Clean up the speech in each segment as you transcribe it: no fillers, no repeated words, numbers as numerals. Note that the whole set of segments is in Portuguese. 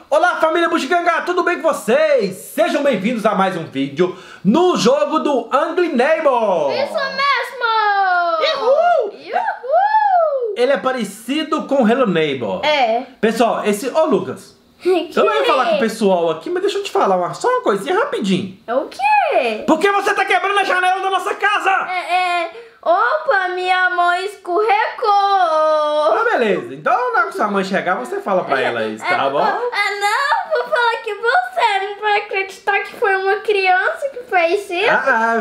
Olá família Buxiganga, tudo bem com vocês? Sejam bem-vindos a mais um vídeo no jogo do Ugly Neighbor. Isso mesmo! Uhul! Uhul! Ele é parecido com Hello Neighbor. É. Pessoal, Ô Lucas, eu não ia falar com o pessoal aqui, mas deixa eu te falar só uma coisinha rapidinho. O quê? Por que você tá quebrando a janela da nossa casa? Opa, minha mãe escorregou. Ah, beleza. Então, na hora que sua mãe chegar, você fala pra ela isso, tá bom? Não, vou falar que você não vai acreditar que foi uma criança que fez isso.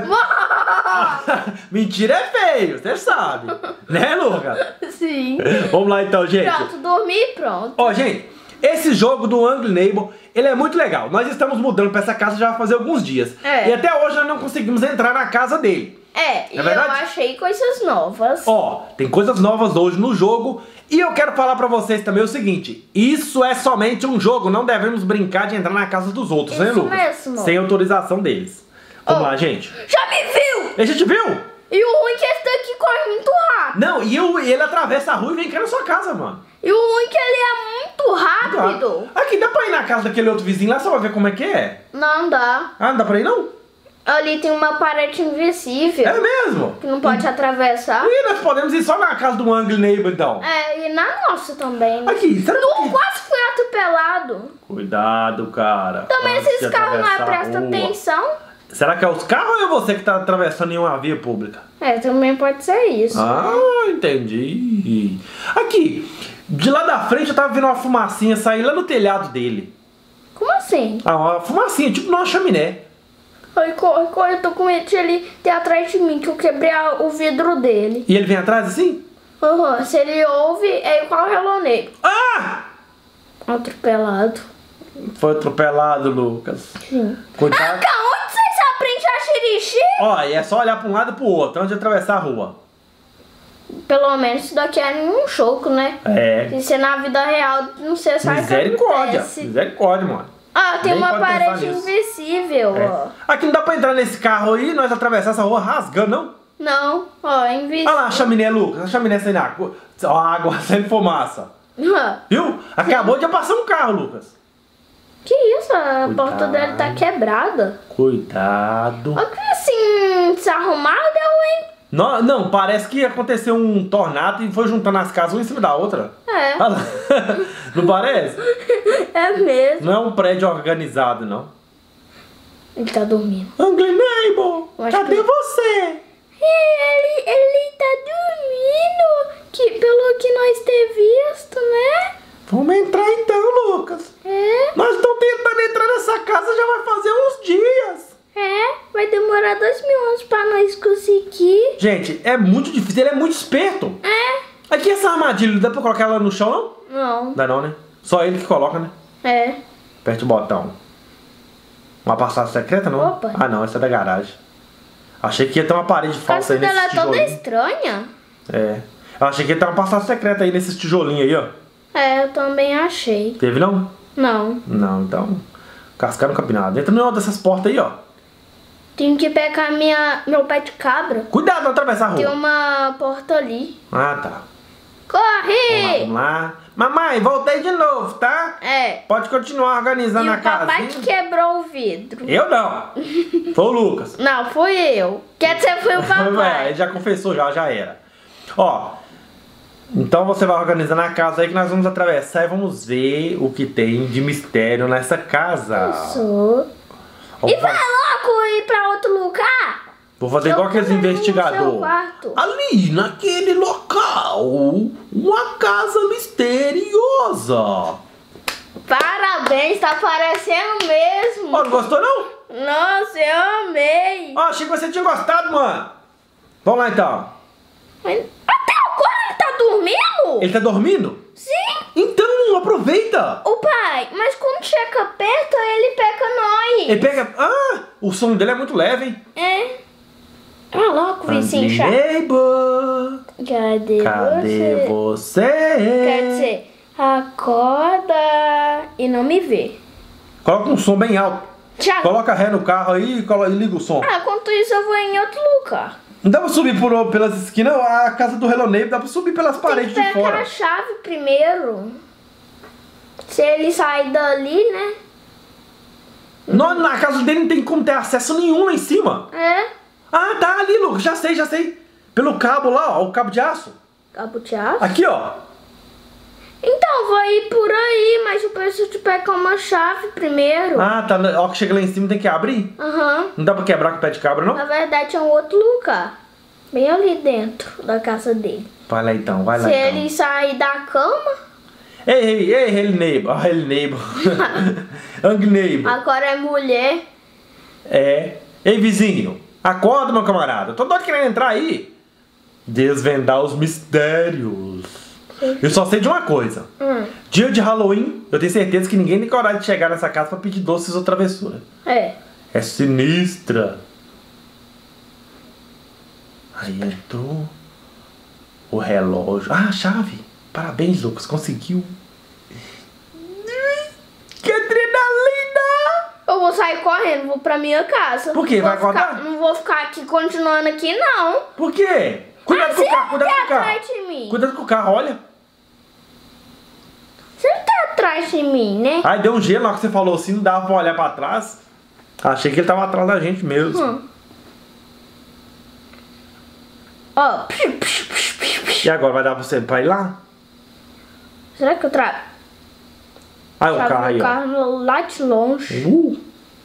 Mentira é feio, você sabe. Né, Lucas? Sim. Vamos lá então, gente. Pronto, dormi e pronto. Ó, gente, esse jogo do Ugly Neighbor, ele é muito legal. Nós estamos mudando pra essa casa já vai fazer alguns dias. E até hoje nós não conseguimos entrar na casa dele. E eu achei coisas novas. Ó, tem coisas novas hoje no jogo. E eu quero falar pra vocês também o seguinte: isso é somente um jogo, não devemos brincar de entrar na casa dos outros, né, Lucas? Mesmo. Sem autorização deles. Vamos lá, gente. Já me viu! Ele já te viu? E o ruim é que esse daqui corre muito rápido. Não, e ele atravessa a rua e vem cá na sua casa, mano. E o ruim é que ele é muito rápido. Aqui, dá pra ir na casa daquele outro vizinho lá, só pra ver como é que é? Não dá. Ah, não dá pra ir não? Ali tem uma parede invisível. É mesmo? Que não pode atravessar. E nós podemos ir só na casa do Ugly Neighbor, então. E na nossa também. Aqui, será que... quase fui atropelado. Cuidado, cara. Também esses carros não prestam atenção. Será que é os carros ou é você que tá atravessando em uma via pública? Também pode ser isso. Ah, entendi. Aqui, de lá da frente eu tava vendo uma fumacinha sair lá no telhado dele. Como assim? Ah, uma fumacinha, tipo numa chaminé. Ai, corre, eu tô com medo de ele ter atrás de mim, que eu quebrei o vidro dele. E ele vem atrás assim? Se ele ouve, é igual o Hello Neighbor. Ah! Atropelado. Foi atropelado, Lucas. Sim. Cuidado. Onde vocês aprendem a xirixi? Ó, e é só olhar pra um lado e pro outro, antes de atravessar a rua. Pelo menos isso daqui é um choco, né? Se ser na vida real, não sei se Misericórdia, misericórdia, mano. Tem uma parede invisível, ó. Aqui não dá pra entrar nesse carro aí, nós atravessar essa rua rasgando, não? Não, é invisível. Olha lá a chaminé, Lucas, a chaminé saindo água. Ó, água saindo fumaça. Viu? Acabou de passar um carro, Lucas. Que isso? A porta dele tá quebrada. Cuidado. Olha que assim, desarrumado, hein? Não, parece que aconteceu um tornado e foi juntando as casas uma em cima da outra. Olha lá. Não parece? É mesmo. Não é um prédio organizado, não. Ele tá dormindo. Ugly Neighbor, cadê você? Ele tá dormindo. Pelo que nós temos visto, né? Vamos entrar então, Lucas. Nós estamos tentando entrar nessa casa já vai fazer uns dias. Vai demorar 2000 anos pra nós conseguir. Gente, é muito difícil, ele é muito esperto. Aqui essa armadilha, dá pra colocar ela no chão, não? Não. Dá não, né? Só ele que coloca, né? Aperte o botão. Uma passagem secreta, não? Opa. Ah, não, essa é da garagem. Achei que ia ter uma parede falsa aí nesse tijolinho. Ela é toda estranha. Eu achei que ia ter uma passagem secreta aí nesses tijolinhos aí, ó. Eu também achei. Teve, não? Não. Não, então... Cascar no capinado. Entra numa dessas portas aí, ó. Tenho que pegar meu pé de cabra. Cuidado, não atravessar a rua. Tem uma porta ali. Ah, tá. Corre! Vamos lá. Mamãe, voltei de novo, tá? Pode continuar organizando a casa. E o papai que quebrou o vidro. Eu não. Foi o Lucas. Não, fui eu. Quer dizer, foi o papai. Ele já confessou, já era. Ó, então você vai organizando a casa aí que nós vamos atravessar e vamos ver o que tem de mistério nessa casa. Isso. E vai logo ir pra outro lugar? Vou fazer igual aqueles investigadores. Ali, naquele local, uma casa misteriosa. Parabéns, tá parecendo mesmo. Ó, não gostou não? Nossa, eu amei. Ó, achei que você tinha gostado, mano. Vamos lá então. Até agora ele tá dormindo? Ele tá dormindo? Sim. Então, aproveita. Ô pai, mas quando chega perto, ele pega nós. Ele pega... Ah, o som dele é muito leve, hein? Olha lá, vizinho chato. Neighbor, cadê você? Quer dizer, acorda e não me vê. Coloca um som bem alto. Coloca ré no carro aí e liga o som. Enquanto isso eu vou em outro lugar. Não dá pra subir pelas esquinas? A casa do Hello Neighbor dá pra subir pelas paredes de fora. Tem que pegar a chave primeiro. Se ele sair dali, né? Não, na casa dele não tem como ter acesso nenhum lá em cima. É? Ah, tá ali, Lucas. Já sei. Pelo cabo lá, ó. O cabo de aço. Cabo de aço? Aqui, ó. Então, vou ir por aí, mas eu preciso te pegar uma chave primeiro. Ah, tá. Ó, que chega lá em cima tem que abrir? Aham. Não dá pra quebrar com o pé de cabra, não? Na verdade, é um outro lugar. Bem ali dentro da casa dele. Vai lá então, vai lá Se então. ele sair da cama... Ei, neighbor. Ah, ele neighbor. Ang neighbor. Agora é mulher. É. Ei, vizinho. Acorda, meu camarada. Tô doido querendo entrar aí. Desvendar os mistérios. Eu só sei de uma coisa. Dia de Halloween, eu tenho certeza que ninguém tem coragem de chegar nessa casa pra pedir doces ou travessura. É sinistra. Aí entrou o relógio. Ah, a chave. Parabéns, Lucas. Conseguiu. Que adrenalina! Eu vou sair correndo, vou pra minha casa. Por quê? Vai acordar? Não vou ficar aqui continuando aqui, não. Por quê? Cuidado com o carro, cuidado com o carro. Atrás de mim. Cuidado com o carro, olha. Você não tá atrás de mim, né? Ai, deu um gelo na hora que você falou assim, não dava pra olhar pra trás. Achei que ele tava atrás da gente mesmo. Ó. E agora, vai dar pra você pra ir lá? Será que eu trago? Aí o carro aí, o carro lá de longe.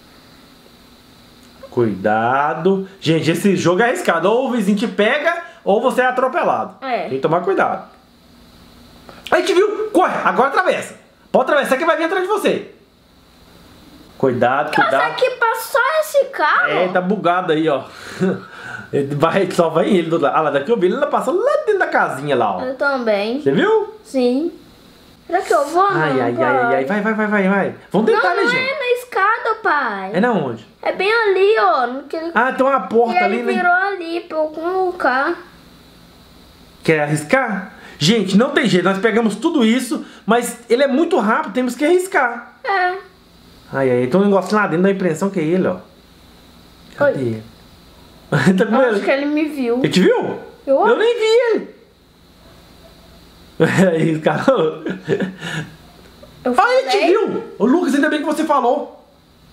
Cuidado. Gente, esse jogo é arriscado. Ou o vizinho te pega, ou você é atropelado. É. Tem que tomar cuidado. Aí te viu? Corre, agora atravessa. Pode atravessar que vai vir atrás de você. Cuidado. Será que passou esse carro? É, tá bugado aí, ó. Só vai ele do lado. Ah, lá daqui eu vi ele passou lá dentro da casinha lá, ó. Eu também. Você viu? Sim. Será que eu vou? Ai. Vai. Vamos tentar, né, Não gente? é na escada, pai. É na onde? É bem ali, ó. Naquele... Ah, tem uma porta ali, ele né? virou ali pra algum lugar. Quer arriscar? Gente, não tem jeito. Nós pegamos tudo isso, mas ele é muito rápido. Temos que arriscar. É. Ai. Tem um negócio lá dentro da impressão que é ele, ó. Cadê ele? Tá com Eu ele? acho que ele me viu. Ele te viu? Eu nem vi ele. Aí, cara. Ah, ele te viu! Ô, Lucas, ainda bem que você falou.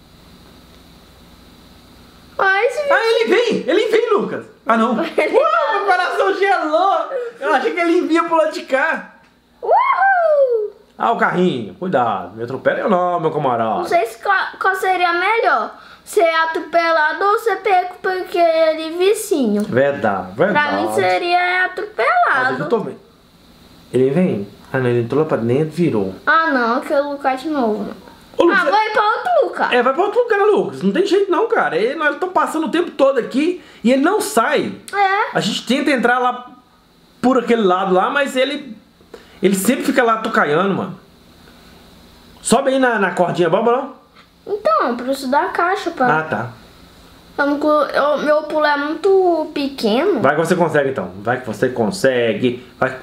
Ele vem, Lucas. Ah, não. Meu coração gelou. Eu achei que ele vinha pro lado de cá. Uhul! Ah, o carrinho. Cuidado. Me atropela eu não, meu camarada. Não sei se qual seria melhor. Ser atropelado ou ser pego por aquele vizinho. Verdade. Pra mim seria atropelado. Eu tô vendo. Ele vem. Ah, não. Ele entrou lá pra dentro e virou. Ah, não. Aquele lugar de novo. Ô, Lucas, vai pra outro lugar. vai pra outro lugar, Lucas. Não tem jeito não, cara. Nós estamos passando o tempo todo aqui e ele não sai. É. A gente tenta entrar lá por aquele lado lá, mas ele sempre fica lá tocaiando, mano. Sobe aí na cordinha, vamos não? Então, eu preciso da caixa, pai. Ah, tá. Meu pulo é muito pequeno. Vai que você consegue, então. Vai que você consegue.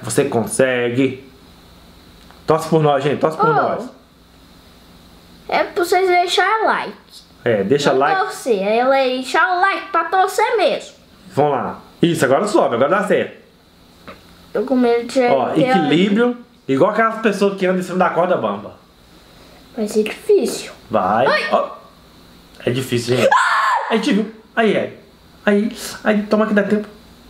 Torce por nós, gente. Torce por nós. É pra vocês deixarem like. Deixa não like. Torcer. Ela deixar o like pra torcer mesmo. Vamos lá. Isso, agora sobe. Agora dá certo. Eu com medo de... equilíbrio. Igual aquelas pessoas que andam em cima da corda bamba. Vai ser difícil. Vai. Ó. É difícil, gente. Aí te viu. Aí. Toma que dá tempo.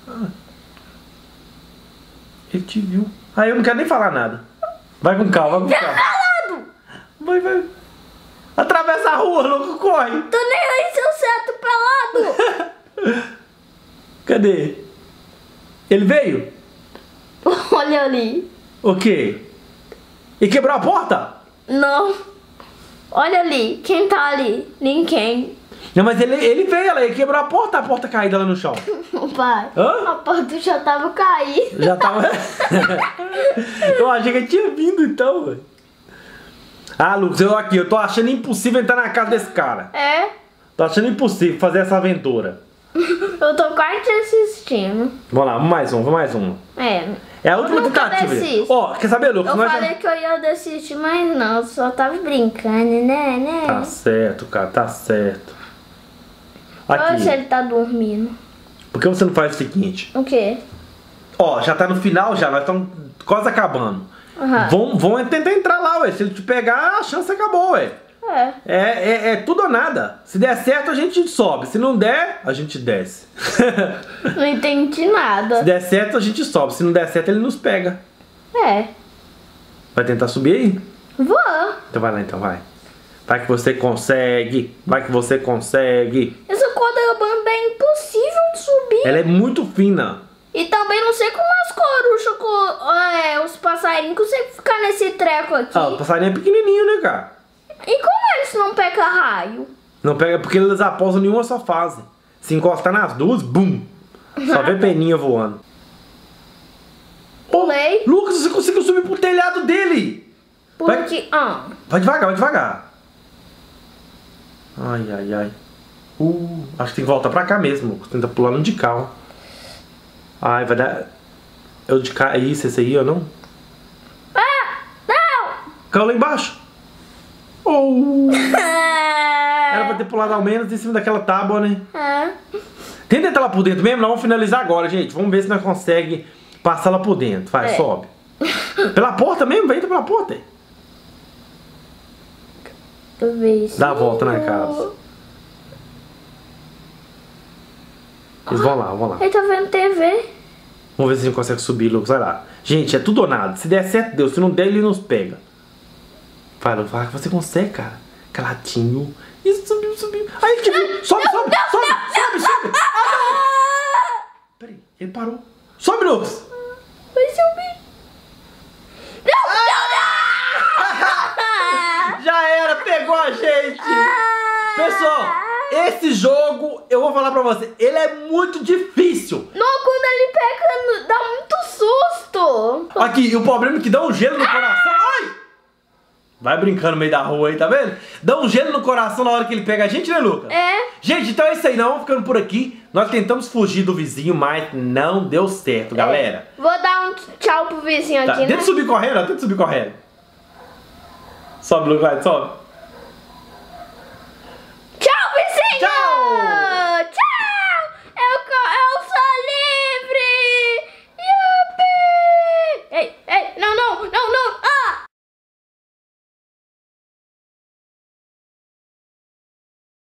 Ele te viu. Aí eu não quero nem falar nada. Vai com calma, Vai. Atravessa a rua, louco, corre. Tô nem aí se eu ser atropelado. Cadê? Ele veio? Olha ali. O quê? E quebrou a porta? Não. Olha ali. Quem tá ali? Ninguém. Não, mas ele veio, ele quebrou a porta caída lá no chão. Pai, a porta já tava caída. Já tava... Eu achei que ele tinha vindo então, velho. Ah, Lucas, eu tô achando impossível entrar na casa desse cara. É? Tô achando impossível fazer essa aventura. Eu tô quase assistindo. Vamos lá, vamos mais uma. É a última tentativa. Ó, quer saber, Lucas? Eu falei que eu ia desistir, mas não, eu só tava brincando, né? Tá certo, cara, tá certo. Olha se ele tá dormindo. Por que você não faz o seguinte? O quê? Ó, já tá no final já, nós estamos quase acabando. Vão tentar entrar lá, ué. Se ele te pegar, a chance acabou, ué. É tudo ou nada. Se der certo, a gente sobe. Se não der, a gente desce. Não entendi nada. Se der certo, a gente sobe. Se não der certo, ele nos pega. Vai tentar subir aí? Vou. Então vai lá, então vai. Vai que você consegue. Vai que você consegue. Essa corda bamba é impossível de subir. Ela é muito fina. E também não sei como as corujas, os passarinhos conseguem ficar nesse treco aqui. O passarinho é pequenininho, né, cara? E como eles não pegam raio? Não pega porque eles apostam em uma só fase. Se encostar nas duas, bum! Só vê peninha voando. Pulei. Lucas, você conseguiu subir pro telhado dele! Vai devagar, vai devagar. Ai, ai, ai. Acho que tem que voltar pra cá mesmo, Lucas. Tenta pular no de carro. Ai, vai dar... Eu de cá... Isso, esse aí, ó, não? Não! Caiu lá embaixo. Era pra ter pulado ao menos em cima daquela tábua, né? Tenta entrar lá por dentro mesmo. Nós vamos finalizar agora, gente. Vamos ver se nós conseguimos passar lá por dentro. Vai, sobe. Pela porta mesmo? Vai, entra pela porta. Dá a volta na casa. Eles vão lá, vão lá. Ele tá vendo TV. Vamos ver se a gente consegue subir, Lucas. Vai lá. Gente, é tudo ou nada. Se der certo, Deus. Se não der, ele nos pega. Vai, Lucas. Vai que você consegue, cara. Caladinho. Isso, subiu, subiu. Aí, te viu. Sobe. Peraí, ele parou. Sobe, Lucas. Vai subir. Já era, pegou a gente. Pessoal, esse jogo, eu vou falar pra você, ele é muito difícil. Não, quando ele pega, dá muito susto. Aqui, e o problema é que dá um gelo no coração. Ai! Vai brincando no meio da rua aí, tá vendo? Dá um gelo no coração na hora que ele pega a gente, né, Lucas? Gente, então é isso aí, não. Vamos ficando por aqui. Nós tentamos fugir do vizinho, mas não deu certo, galera. Vou dar um tchau pro vizinho aqui, né? Tenta subir correndo, ó. Tenta subir correndo. Sobe, Lucas, sobe.